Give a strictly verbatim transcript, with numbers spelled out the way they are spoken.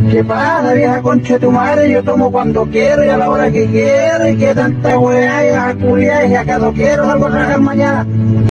¿Qué pasa, vieja concha de tu madre? Yo tomo cuando quiero y a la hora que quiero, y que tanta weá, y a culiar, y acaso quiero, salgo a trabajar mañana.